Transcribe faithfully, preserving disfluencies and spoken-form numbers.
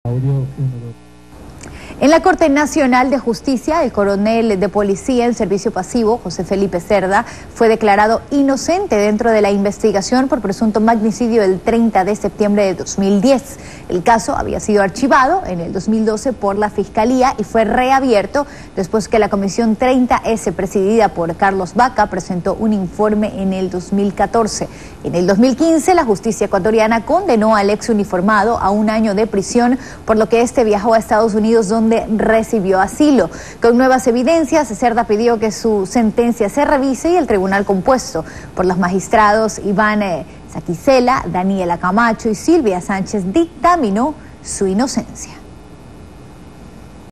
Audio uno, dos. En la Corte Nacional de Justicia, el coronel de policía en servicio pasivo, José Felipe Cerda, fue declarado inocente dentro de la investigación por presunto magnicidio el treinta de septiembre de dos mil diez. El caso había sido archivado en el dos mil doce por la Fiscalía y fue reabierto después que la Comisión treinta ese, presidida por Carlos Baca, presentó un informe en el dos mil catorce. En el dos mil quince, la justicia ecuatoriana condenó al ex uniformado a un año de prisión, por lo que este viajó a Estados Unidos, donde recibió asilo. Con nuevas evidencias, Cerda pidió que su sentencia se revise y el tribunal compuesto por los magistrados Iván eh, Saquicela, Daniela Camacho y Silvia Sánchez dictaminó su inocencia.